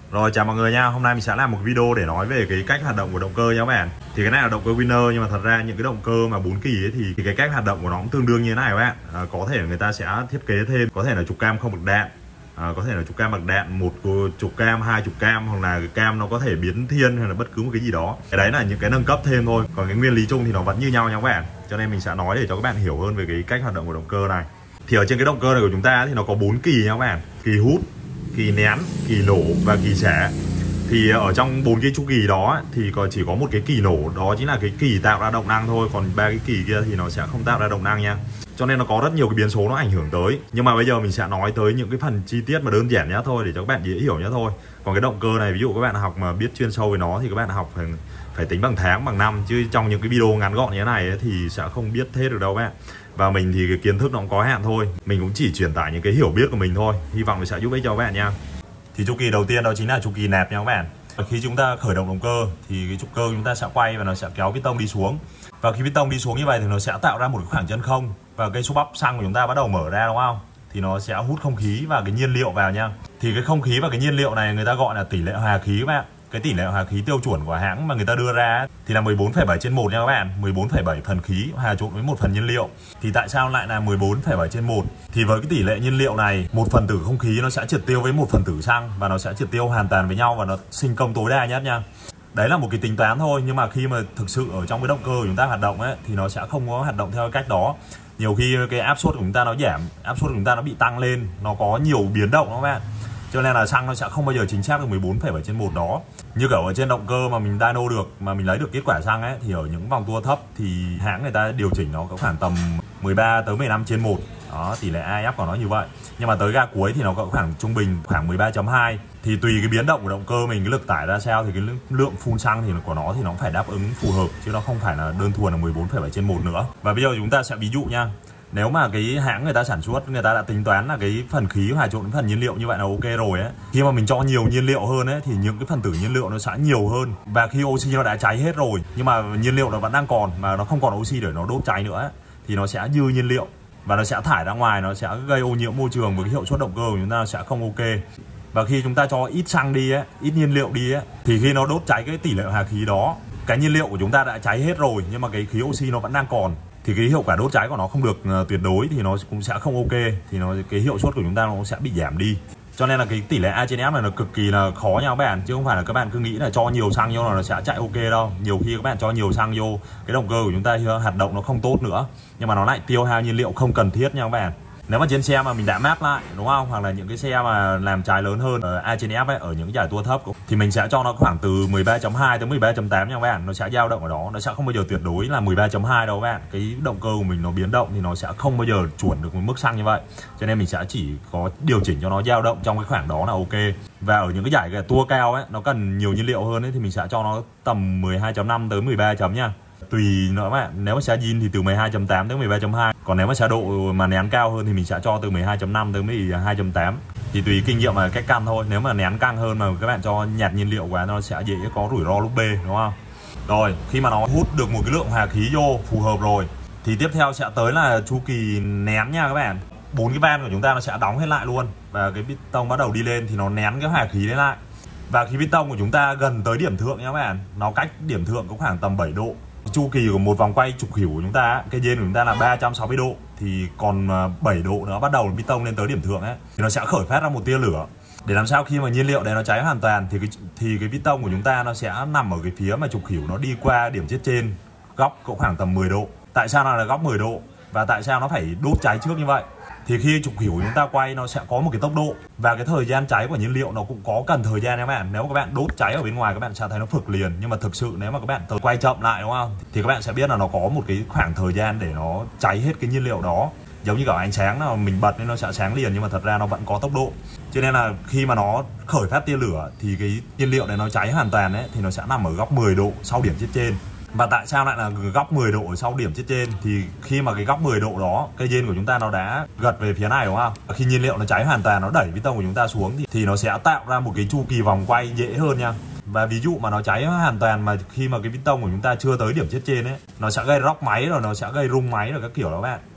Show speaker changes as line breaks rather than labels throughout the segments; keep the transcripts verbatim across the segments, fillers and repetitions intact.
Rồi chào mọi người nha, hôm nay mình sẽ làm một video để nói về cái cách hoạt động của động cơ nha các bạn. Thì cái này là động cơ Winner, nhưng mà thật ra những cái động cơ mà bốn kỳ ấy thì, thì cái cách hoạt động của nó cũng tương đương như thế này các bạn. À, có thể người ta sẽ thiết kế thêm, có thể là trục cam không bật đạn, à, có thể là trục cam bật đạn, một trục cam, hai trục cam, hoặc là cái cam nó có thể biến thiên hay là bất cứ một cái gì đó. Cái đấy là những cái nâng cấp thêm thôi, còn cái nguyên lý chung thì nó vẫn như nhau nha các bạn. Cho nên mình sẽ nói để cho các bạn hiểu hơn về cái cách hoạt động của động cơ này. Thì ở trên cái động cơ này của chúng ta thì nó có bốn kỳ nha các bạn: kỳ hút, kỳ nén, kỳ nổ và kỳ xẻ. Thì ở trong bốn cái chu kỳ đó thì có chỉ có một cái kỳ nổ, đó chính là cái kỳ tạo ra động năng thôi, còn ba cái kỳ kia thì nó sẽ không tạo ra động năng nha. Cho nên nó có rất nhiều cái biến số nó ảnh hưởng tới. Nhưng mà bây giờ mình sẽ nói tới những cái phần chi tiết mà đơn giản nhá thôi, để cho các bạn dễ hiểu nhá thôi. Còn cái động cơ này, ví dụ các bạn học mà biết chuyên sâu về nó thì các bạn học phải, phải tính bằng tháng, bằng năm, chứ trong những cái video ngắn gọn như thế này ấy, thì sẽ không biết hết được đâu các bạn. Và mình thì cái kiến thức nó cũng có hạn thôi, mình cũng chỉ truyền tải những cái hiểu biết của mình thôi, hy vọng là sẽ giúp ích cho các bạn nha. Thì chu kỳ đầu tiên đó chính là chu kỳ nẹp nha các bạn. Khi chúng ta khởi động động cơ thì cái trục cơ chúng ta sẽ quay và nó sẽ kéo piston đi xuống. Và khi piston đi xuống như vậy thì nó sẽ tạo ra một cái khoảng chân không, và cái số bắp xăng của chúng ta bắt đầu mở ra, đúng không? Thì nó sẽ hút không khí và cái nhiên liệu vào nha. Thì cái không khí và cái nhiên liệu này người ta gọi là tỷ lệ hòa khí các bạn. Cái tỷ lệ hòa khí tiêu chuẩn của hãng mà người ta đưa ra thì là mười bốn phẩy bảy trên một nha các bạn. mười bốn phẩy bảy phần khí hòa trộn với một phần nhiên liệu. Thì tại sao lại là mười bốn phẩy bảy trên một? Thì với cái tỷ lệ nhiên liệu này, một phần tử không khí nó sẽ triệt tiêu với một phần tử xăng, và nó sẽ triệt tiêu hoàn toàn với nhau và nó sinh công tối đa nhất nha. Đấy là một cái tính toán thôi, nhưng mà khi mà thực sự ở trong cái động cơ của chúng ta hoạt động ấy thì nó sẽ không có hoạt động theo cái cách đó. Nhiều khi cái áp suất của chúng ta nó giảm, áp suất của chúng ta nó bị tăng lên, nó có nhiều biến động các bạn. Cho nên là xăng nó sẽ không bao giờ chính xác được mười bốn phẩy bảy trên một đó. Như kiểu ở trên động cơ mà mình dyno được, mà mình lấy được kết quả xăng ấy, thì ở những vòng tua thấp thì hãng người ta điều chỉnh nó có khoảng tầm mười ba tới mười lăm trên một. Đó, tỷ lệ a ép của nó như vậy. Nhưng mà tới ga cuối thì nó có khoảng trung bình khoảng mười ba chấm hai. Thì tùy cái biến động của động cơ mình, cái lực tải ra sao thì cái lượng phun xăng thì của nó thì nó cũng phải đáp ứng phù hợp, chứ nó không phải là đơn thuần là mười bốn phẩy bảy trên một nữa. Và bây giờ chúng ta sẽ ví dụ nha. Nếu mà cái hãng người ta sản xuất, người ta đã tính toán là cái phần khí hòa trộn với phần nhiên liệu như vậy là ok rồi ấy. Khi mà mình cho nhiều nhiên liệu hơn ấy thì những cái phần tử nhiên liệu nó sẽ nhiều hơn. Và khi oxy nó đã cháy hết rồi nhưng mà nhiên liệu nó vẫn đang còn, mà nó không còn oxy để nó đốt cháy nữa ấy, thì nó sẽ dư nhiên liệu và nó sẽ thải ra ngoài, nó sẽ gây ô nhiễm môi trường, với cái hiệu suất động cơ của chúng ta sẽ không ok. Và khi chúng ta cho ít xăng đi ấy, ít nhiên liệu đi ấy, thì khi nó đốt cháy cái tỷ lệ hòa khí đó, cái nhiên liệu của chúng ta đã cháy hết rồi nhưng mà cái khí oxy nó vẫn đang còn, thì cái hiệu quả đốt cháy của nó không được uh, tuyệt đối, thì nó cũng sẽ không ok, thì nó cái hiệu suất của chúng ta nó cũng sẽ bị giảm đi. Cho nên là cái tỷ lệ A trên F này nó cực kỳ là khó nha các bạn, chứ không phải là các bạn cứ nghĩ là cho nhiều xăng vô là nó sẽ chạy ok đâu. Nhiều khi các bạn cho nhiều xăng vô, cái động cơ của chúng ta hoạt động nó không tốt nữa, nhưng mà nó lại tiêu hao nhiên liệu không cần thiết nha các bạn. Nếu mà trên xe mà mình đã map lại, đúng không, hoặc là những cái xe mà làm trái lớn hơn ở A trên F ấy, ở những giải tua thấp thì mình sẽ cho nó khoảng từ mười ba chấm hai tới mười ba chấm tám nha các bạn. Nó sẽ dao động ở đó, nó sẽ không bao giờ tuyệt đối là mười ba chấm hai đâu các bạn. Cái động cơ của mình nó biến động thì nó sẽ không bao giờ chuẩn được một mức xăng như vậy. Cho nên mình sẽ chỉ có điều chỉnh cho nó dao động trong cái khoảng đó là ok. Và ở những cái giải cái tua cao ấy, nó cần nhiều nhiên liệu hơn ấy, thì mình sẽ cho nó tầm mười hai chấm năm tới mười ba chấm nha. Tùy nữa bạn, nếu mà xe zin thì từ mười hai chấm tám tới mười ba chấm hai. Còn nếu mà xe độ mà nén cao hơn thì mình sẽ cho từ mười hai chấm năm tới mười hai chấm tám. Thì tùy kinh nghiệm và cách căn thôi. Nếu mà nén căng hơn mà các bạn cho nhạt nhiên liệu quá, nó sẽ dễ có rủi ro lúc B, đúng không? Rồi, khi mà nó hút được một cái lượng hòa khí vô phù hợp rồi thì tiếp theo sẽ tới là chu kỳ nén nha các bạn. Bốn cái van của chúng ta nó sẽ đóng hết lại luôn, và cái piston bắt đầu đi lên thì nó nén cái hòa khí đấy lại. Và khi piston của chúng ta gần tới điểm thượng nha các bạn, nó cách điểm thượng có khoảng tầm bảy độ. Chu kỳ của một vòng quay trục khỉu của chúng ta, cái gain của chúng ta là ba trăm sáu mươi độ, thì còn bảy độ nữa bắt đầu piston lên tới điểm thượng ấy, thì nó sẽ khởi phát ra một tia lửa. Để làm sao khi mà nhiên liệu đấy nó cháy hoàn toàn thì cái thì cái piston của chúng ta nó sẽ nằm ở cái phía mà trục khỉu nó đi qua điểm chết trên, góc có khoảng tầm mười độ. Tại sao là góc mười độ và tại sao nó phải đốt cháy trước như vậy? Thì khi trục khỉu của chúng ta quay nó sẽ có một cái tốc độ, và cái thời gian cháy của nhiên liệu nó cũng có cần thời gian nha các bạn. Nếu mà các bạn đốt cháy ở bên ngoài các bạn sẽ thấy nó phực liền, nhưng mà thực sự nếu mà các bạn quay chậm lại, đúng không, thì các bạn sẽ biết là nó có một cái khoảng thời gian để nó cháy hết cái nhiên liệu đó. Giống như cả ánh sáng nào mình bật nên nó sẽ sáng liền, nhưng mà thật ra nó vẫn có tốc độ. Cho nên là khi mà nó khởi phát tia lửa thì cái nhiên liệu này nó cháy hoàn toàn ấy, thì nó sẽ nằm ở góc mười độ sau điểm chết trên. Và tại sao lại là góc mười độ ở sau điểm chết trên? Thì khi mà cái góc mười độ đó, cây gain của chúng ta nó đã gật về phía này, đúng không? Khi nhiên liệu nó cháy hoàn toàn, nó đẩy piston của chúng ta xuống thì, thì nó sẽ tạo ra một cái chu kỳ vòng quay dễ hơn nha. Và ví dụ mà nó cháy hoàn toàn mà khi mà cái piston của chúng ta chưa tới điểm chết trên ấy, nó sẽ gây róc máy, rồi nó sẽ gây rung máy rồi các kiểu đó các bạn.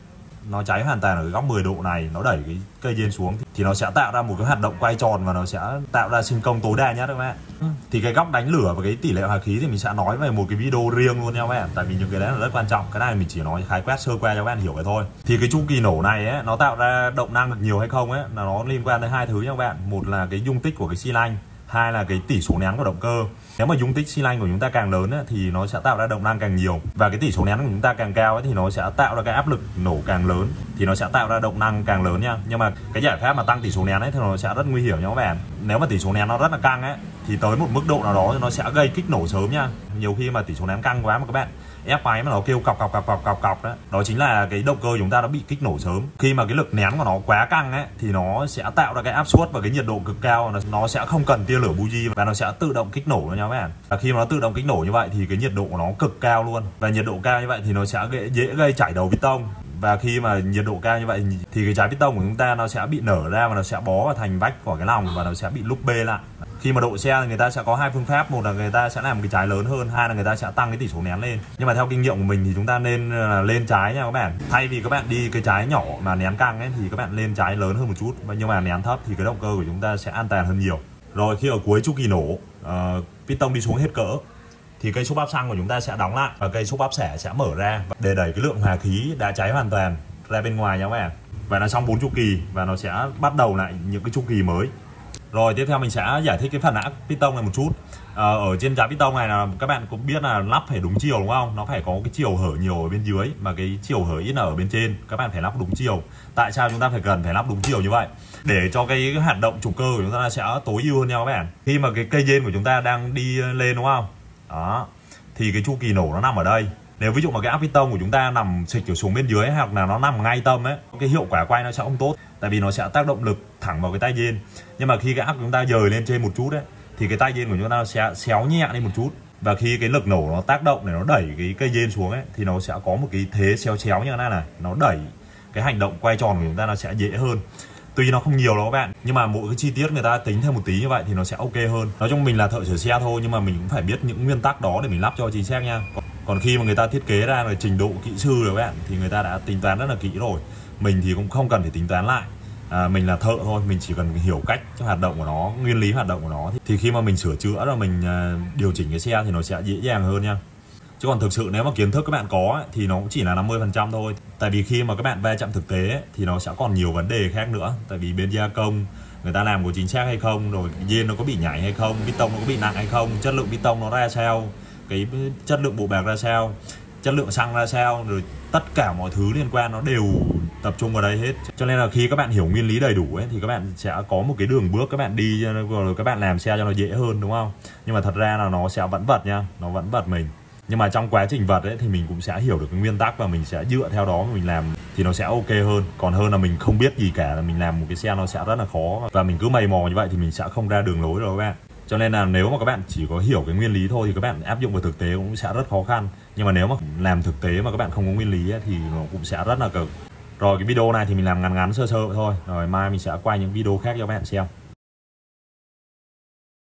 nó cháy hoàn toàn ở cái góc mười độ này, nó đẩy cái cây diên xuống thì nó sẽ tạo ra một cái hoạt động quay tròn và nó sẽ tạo ra sinh công tối đa nhất các bạn. Thì cái góc đánh lửa và cái tỷ lệ hòa khí thì mình sẽ nói về một cái video riêng luôn nha các bạn, tại vì những cái đấy là rất quan trọng. Cái này mình chỉ nói khái quát sơ qua cho các bạn hiểu vậy thôi. Thì cái chu kỳ nổ này ấy, nó tạo ra động năng được nhiều hay không ấy là nó liên quan tới hai thứ nha các bạn. Một là cái dung tích của cái xi lanh, hai là cái tỷ số nén của động cơ. Nếu mà dung tích xi lanh của chúng ta càng lớn ấy, thì nó sẽ tạo ra động năng càng nhiều, và cái tỷ số nén của chúng ta càng cao ấy, thì nó sẽ tạo ra cái áp lực nổ càng lớn, thì nó sẽ tạo ra động năng càng lớn nha. Nhưng mà cái giải pháp mà tăng tỷ số nén ấy thì nó sẽ rất nguy hiểm nha các bạn. Nếu mà tỷ số nén nó rất là căng ấy thì tới một mức độ nào đó thì nó sẽ gây kích nổ sớm nha. Nhiều khi mà tỷ số nén căng quá mà các bạn ép máy mà nó kêu cọc cọc cọc cọc cọc cọc đó, đó chính là cái động cơ chúng ta đã bị kích nổ sớm. Khi mà cái lực nén của nó quá căng ấy thì nó sẽ tạo ra cái áp suất và cái nhiệt độ cực cao, nó sẽ không cần tia lửa buji và nó sẽ tự động kích nổ nha các bạn. Và khi mà nó tự động kích nổ như vậy thì cái nhiệt độ của nó cực cao luôn, và nhiệt độ cao như vậy thì nó sẽ dễ, dễ gây chảy đầu piston. Và khi mà nhiệt độ cao như vậy thì cái trái piston của chúng ta nó sẽ bị nở ra và nó sẽ bó vào thành vách của cái lòng và nó sẽ bị lúc bê lại. Khi mà độ xe thì người ta sẽ có hai phương pháp, một là người ta sẽ làm cái trái lớn hơn, hai là người ta sẽ tăng cái tỷ số nén lên. Nhưng mà theo kinh nghiệm của mình thì chúng ta nên là lên trái nha các bạn. Thay vì các bạn đi cái trái nhỏ mà nén căng ấy thì các bạn lên trái lớn hơn một chút, nhưng mà nén thấp thì cái động cơ của chúng ta sẽ an toàn hơn nhiều. Rồi khi ở cuối chu kỳ nổ, uh, piston đi xuống hết cỡ thì cây xúc áp xăng của chúng ta sẽ đóng lại và cây xúc áp xẻ sẽ mở ra để đẩy cái lượng hòa khí đã cháy hoàn toàn ra bên ngoài nha các bạn. Và nó xong bốn chu kỳ và nó sẽ bắt đầu lại những cái chu kỳ mới. Rồi tiếp theo mình sẽ giải thích cái phần áp piston này một chút. à, Ở trên trái piston này là các bạn cũng biết là lắp phải đúng chiều đúng không? Nó phải có cái chiều hở nhiều ở bên dưới mà cái chiều hở ít ở bên trên. Các bạn phải lắp đúng chiều. Tại sao chúng ta phải cần phải lắp đúng chiều như vậy? Để cho cái hoạt động trục cơ của chúng ta sẽ tối ưu hơn nhau các bạn. Khi mà cái cây dên của chúng ta đang đi lên đúng không? Đó, thì cái chu kỳ nổ nó nằm ở đây. Nếu ví dụ mà cái áp piston của chúng ta nằm xịch ở xuống bên dưới ấy, hoặc là nó nằm ngay tâm ấy, cái hiệu quả quay nó sẽ không tốt, tại vì nó sẽ tác động lực thẳng vào cái tay dên. Nhưng mà khi cái áp của chúng ta dời lên trên một chút đấy thì cái tay dên của chúng ta sẽ xéo nhẹ lên một chút, và khi cái lực nổ nó tác động để nó đẩy cái cây dên xuống ấy thì nó sẽ có một cái thế xéo xéo như thế này này, nó đẩy cái hành động quay tròn của chúng ta nó sẽ dễ hơn. Tuy nó không nhiều đâu các bạn, nhưng mà mỗi cái chi tiết người ta tính thêm một tí như vậy thì nó sẽ ok hơn. Nói chung mình là thợ sửa xe thôi, nhưng mà mình cũng phải biết những nguyên tắc đó để mình lắp cho chính xác nha. Còn khi mà người ta thiết kế ra là trình độ kỹ sư rồi các bạn thì người ta đã tính toán rất là kỹ rồi. Mình thì cũng không cần phải tính toán lại. À, mình là thợ thôi, mình chỉ cần hiểu cách hoạt động của nó, nguyên lý hoạt động của nó, thì khi mà mình sửa chữa rồi mình điều chỉnh cái xe thì nó sẽ dễ dàng hơn nha. Chứ còn thực sự nếu mà kiến thức các bạn có thì nó cũng chỉ là năm mươi phần trăm thôi. Tại vì khi mà các bạn va chạm thực tế thì nó sẽ còn nhiều vấn đề khác nữa. Tại vì bên gia công người ta làm có chính xác hay không, rồi dên nó có bị nhảy hay không, piston nó có bị nặng hay không, chất lượng piston nó ra sao, cái chất lượng bộ bạc ra sao, chất lượng xăng ra sao, rồi tất cả mọi thứ liên quan nó đều tập trung vào đây hết. Cho nên là khi các bạn hiểu nguyên lý đầy đủ ấy thì các bạn sẽ có một cái đường bước các bạn đi, rồi các bạn làm xe cho nó dễ hơn đúng không? Nhưng mà thật ra là nó sẽ vẫn vật nha, nó vẫn vật mình. Nhưng mà trong quá trình vật ấy thì mình cũng sẽ hiểu được cái nguyên tắc và mình sẽ dựa theo đó mà mình làm thì nó sẽ ok hơn. Còn hơn là mình không biết gì cả, là mình làm một cái xe nó sẽ rất là khó, và mình cứ mày mò như vậy thì mình sẽ không ra đường lối rồi các bạn. Cho nên là nếu mà các bạn chỉ có hiểu cái nguyên lý thôi thì các bạn áp dụng vào thực tế cũng sẽ rất khó khăn. Nhưng mà nếu mà làm thực tế mà các bạn không có nguyên lý ấy, thì nó cũng sẽ rất là cực. Rồi cái video này thì mình làm ngắn ngắn sơ sơ thôi. Rồi mai mình sẽ quay những video khác cho các bạn xem.